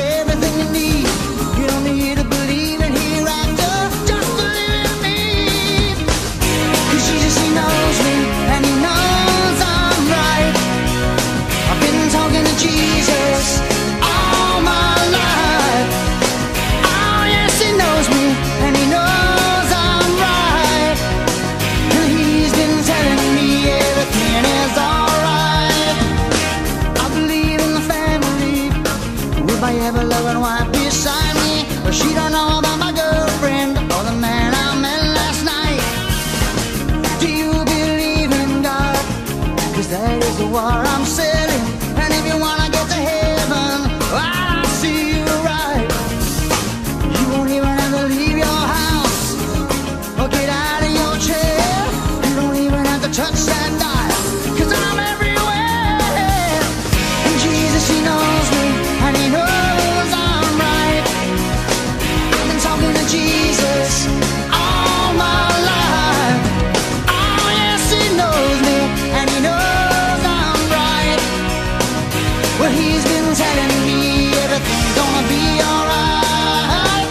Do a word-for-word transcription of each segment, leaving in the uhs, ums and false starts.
everything you need. You don't need to believe in hereafter, just believe in me. 'Cause Jesus, he knows me, and he knows I'm right. I've been talking to Jesus all my life. Oh yes, he knows me, and he knows I'm right. And he's been telling me everything is alright. I believe in the family, with my ever-loving wife beside me. But she don't know about my girlfriend or the man I met last night. Do you believe in God? 'Cause that is the war I'm selling. And if you wanna get to heaven, I'll see you right. You won't even have to leave your house or get out of your chair. You don't even have to touch that dial, 'cause I'm everywhere. And Jesus, he knows me, and he knows I'm right. I've been talking to Jesus all my life. Oh yes, he knows me, and he knows I'm right. Well, he's been telling me everything's gonna be alright.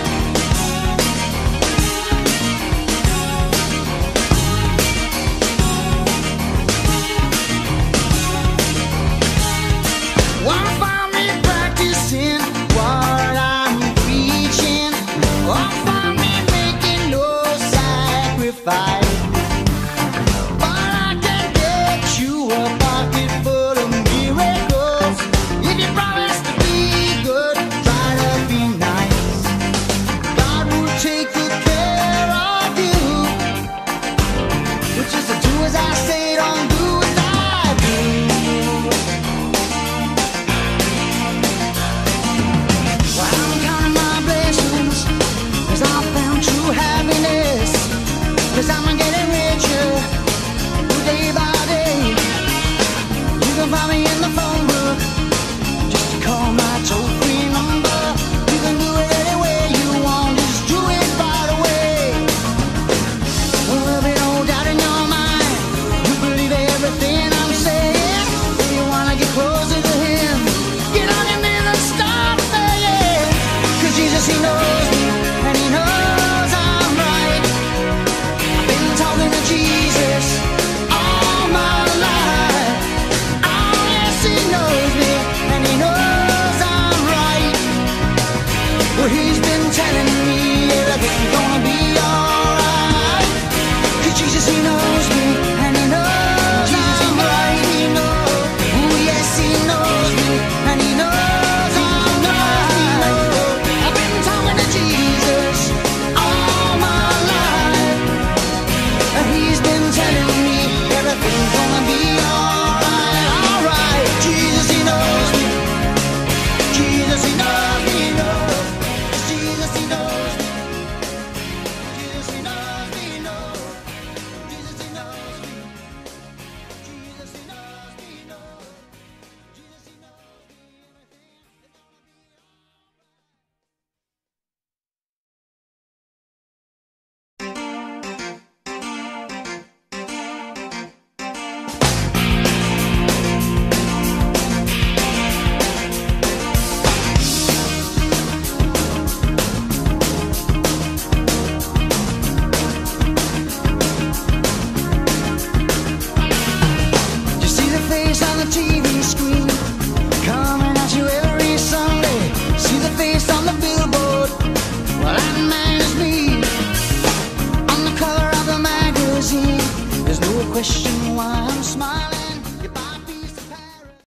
Wanna find me practicing what I'm preaching, or find me making no sacrifice. But I can get you a pocket full of miracles if you promise to be good, try to be nice. God will take good care of you. But just to do as I say, don't do as I do. Well, I'm counting my blessings, 'cause I found true happiness. 'Cause I'm getting richer day by day. You can find me in the phone book, just call my toll-free number. You can do it any way you want, just do it right away. Well, there'll be no doubt in your mind, you believe everything I'm saying. If you wanna get closer to him, get on your knees and start praying. 'Cause Jesus, he knows me, and he knows I'm right. I've been talking to Jesus all my life. Oh yes, he knows me, and he knows I'm right. Well, he's been telling me everything's